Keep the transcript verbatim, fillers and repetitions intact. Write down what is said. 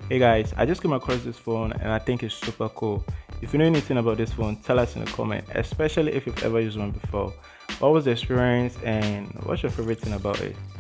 Hey guys, I just came across this phone and I think it's super cool. If you know anything about this phone, tell us in the comment, especially if you've ever used one before. What was the experience and what's your favorite thing about it?